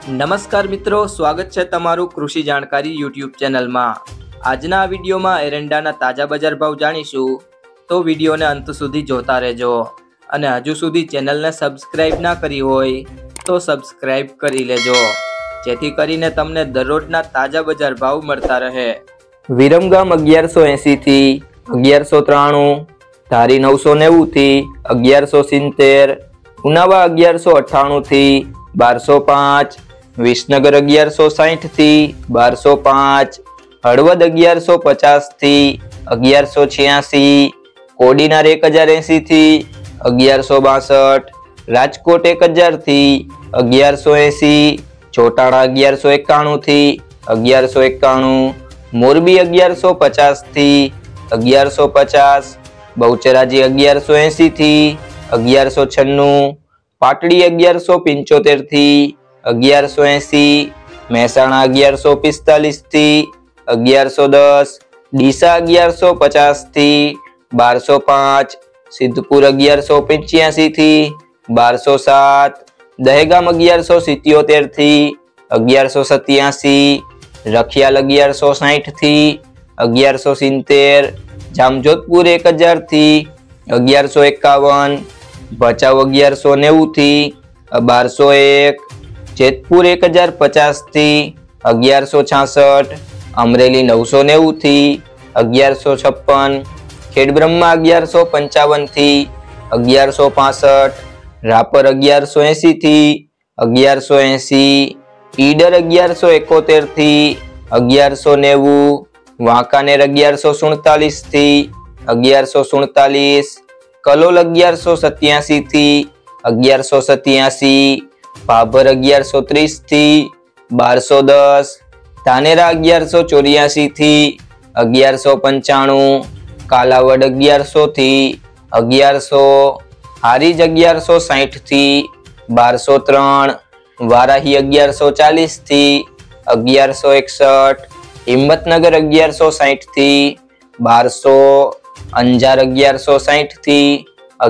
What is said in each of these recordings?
નમસ્કાર મિત્રો, સ્વાગત છે તમારું કૃષિ જાણકારી યુટ્યુબ ચેનલમાં। આજના આ વિડીયોમાં એરંડાના તાજા બજાર ભાવ જાણીશું, તો વિડીયોને અંત સુધી જોતા રહેજો। અને હજુ સુધી ચેનલને સબસ્ક્રાઇબ ના કરી હોય તો સબસ્ક્રાઇબ કરી લેજો, જેથી કરીને તમને દરરોજના તાજા બજાર ભાવ મળતા રહે। વિરમગામ 1180 થી 1193, ધારી 990 થી 1170, ઉનાવા 1198 થી 1205, વિસનગર 1160 થી 1205, હળવદ 1150 થી 1186, કોડીનાર 1080 થી 1162, રાજકોટ 1000 થી 1180, ચોટાણા 1191 થી 1191, મોરબી 1150 થી 1150, બહુચરાજી 1180 થી 1196, પાટડી 1175 થી 1180, મહેસાણા 1145 થી 1110, ડીસા 1150 થી 1205, સિદ્ધપુર 1185 થી 1207, દહેગામ 1177 થી 1187, રખિયાલ 1160 થી 1170, જામજોધપુર 1000 થી 1151, ભચાઉ 1190 થી 1201, જેતપુર 1050 થી 1166, અમરેલી 990 થી 1156, ખેડબ્રહ્મા 1155 થી 1165, રાપર 1180 થી 1180, ઈડર 1171 થી 1190, વાંકાનેર 1147 થી 1147, કલોલ 1187 થી 1187, ભાભર 1130 થી 1210, ધાનેરા 1184 થી 1195, કાલાવડ 1100 થી 1100, હારીજ 1160 થી 1203, વારાહી 1140 થી 1161, હિંમતનગર 1160 થી 1200, અંજાર 1160 થી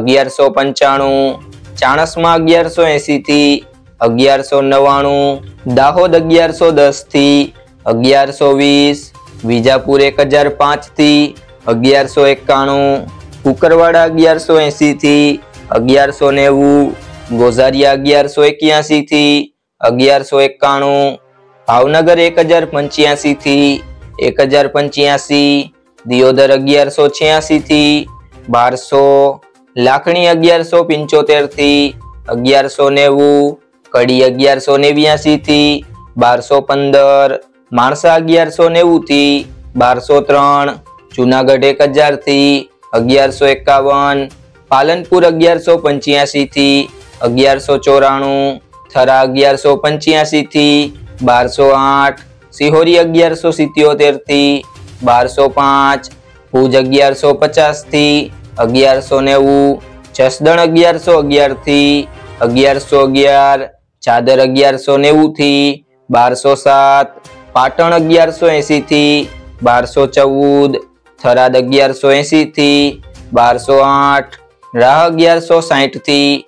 1195, ચાણસ્મા 1180 થી 1199, દાહોદ 1110 થી 1120, વિજાપુર 1005 થી 1191, કુકરવાડા 1180 થી 1190, ગોઝારિયા 1181 થી 1191, ભાવનગર 1085 થી 1085, દિયોદર 1186 થી 1200, લાખણી 1175 થી 1190, કડી 1189 થી 1215, માણસા 1190 થી 1203, જુનાગઢ 1000 થી 1151, પાલનપુર 1185 થી 1194, થરા 1185 થી 1208, સિહોરી 1177 થી 1205, ભુજ 1150 થી 1190, જસદણ 1111 થી 1111, ચાદર 1190 થી 1207, પાટણ 1180 થી 1214, થરાદ 1180 થી 1208, રાહ 1160 થી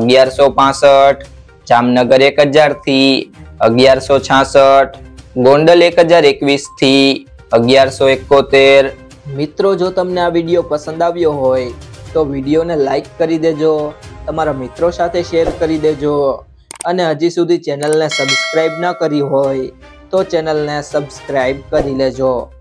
1165, જામનગર 1000 થી 1166, ગોંડલ 1021 થી 1171। મિત્રો, જો તમને આ વિડીયો પસંદ આવ્યો હોય તો વિડીયોને લાઈક કરી દેજો, તમારા મિત્રો સાથે શેર કરી દેજો, અને હજી સુધી ચેનલને સબસ્ક્રાઇબ ન કરી હોય તો ચેનલને સબસ્ક્રાઇબ કરી લેજો।